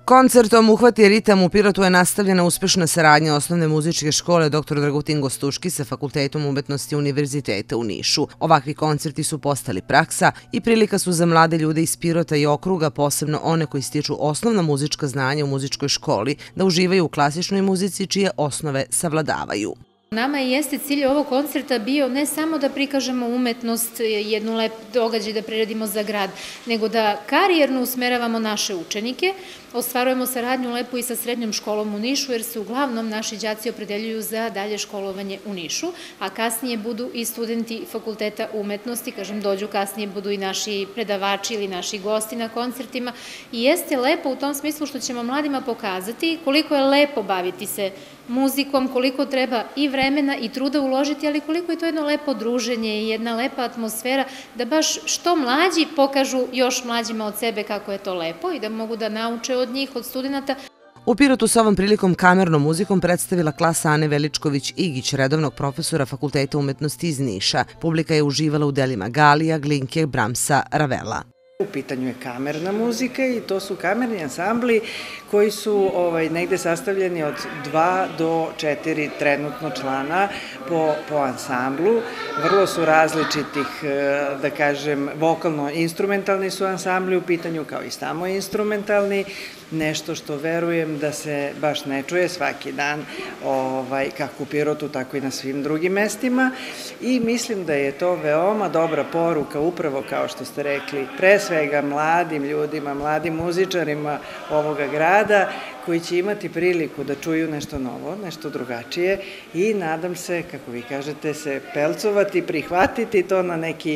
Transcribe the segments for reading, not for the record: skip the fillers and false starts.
Koncertom Uhvati ritam u Pirotu je nastavljena uspešna saradnja Osnovne muzičke škole dr. Dragutin Gostuški sa Fakultetom umetnosti Univerziteta u Nišu. Ovakvi koncerti su postali praksa i prilika su za mlade ljude iz Pirota i okruga, posebno one koji stiču osnovna muzička znanja u muzičkoj školi, da uživaju u klasičnoj muzici čije osnove savladavaju. Nama jeste cilj ovog koncerta bio ne samo da prikažemo umetnost, jednu lep događaj da priredimo za grad, nego da karijerno usmeravamo naše učenike. Ostvarujemo saradnju lepo i sa srednjom školom u Nišu, jer se uglavnom naši đaci opredeljuju za dalje školovanje u Nišu, a kasnije budu i studenti Fakulteta umetnosti, kažem, dođu kasnije, budu i naši predavači ili naši gosti na koncertima. I jeste lepo u tom smislu što ćemo mladima pokazati koliko je lepo baviti se muzikom, koliko treba i vremena i truda uložiti, ali koliko je to jedno lepo druženje i jedna lepa atmosfera, da baš što mlađi pokažu još mlađima od sebe kako je to lepo i da mogu da nauče od njih, od studenta. U Pirotu se ovom prilikom kamernom muzikom predstavila klasa Ane Veličković-Igić, redovnog profesora Fakulteta umetnosti iz Niša. Publika je uživala u delima Galija, Glinke, Bramsa, Ravela. U pitanju je kamerna muzika i to su kamerni ansambli koji su negde sastavljeni od 2 do 4 trenutno člana po ansamblu. Vrlo su različitih, da kažem, vokalno-instrumentalni su ansambli u pitanju, kao i samo instrumentalni, nešto što verujem da se baš ne čuje svaki dan, kako u Pirotu, tako i na svim drugim mestima, i mislim da je to veoma dobra poruka, upravo kao što ste rekli, pre svega mladim ljudima, mladim muzičarima ovoga grada, koji će imati priliku da čuju nešto novo, nešto drugačije i nadam se, kako vi kažete, se pelcovati, prihvatiti to na neki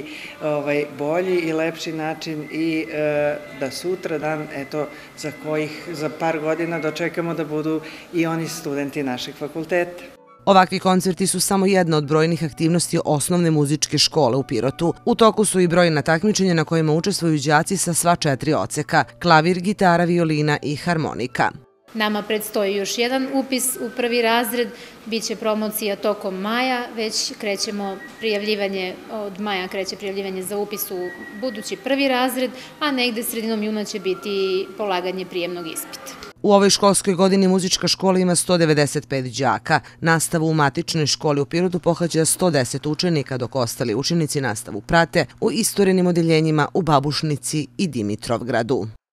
bolji i lepši način i da sutra dan, eto, za par godina dočekamo da budu i oni studenti našeg fakulteta. Ovakvi koncerti su samo jedna od brojnih aktivnosti Osnovne muzičke škole u Pirotu. U toku su i brojna takmičenja na kojima učestvuju đaci sa sva 4 odseka: klavir, gitara, violina i harmonika. Nama predstoji još jedan upis u prvi razred, biće promocija tokom maja, već krećemo prijavljivanje, od maja kreće prijavljivanje za upis u budući prvi razred, a negde sredinom juna će biti polaganje prijemnog ispita. U ovoj školskoj godini muzička škola ima 195 đaka. Nastavu u matičnoj školi u Pirotu pohađa 110 učenika, dok ostali učenici nastavu prate u istorenim odeljenjima u Babušnici i Dimitrovgradu.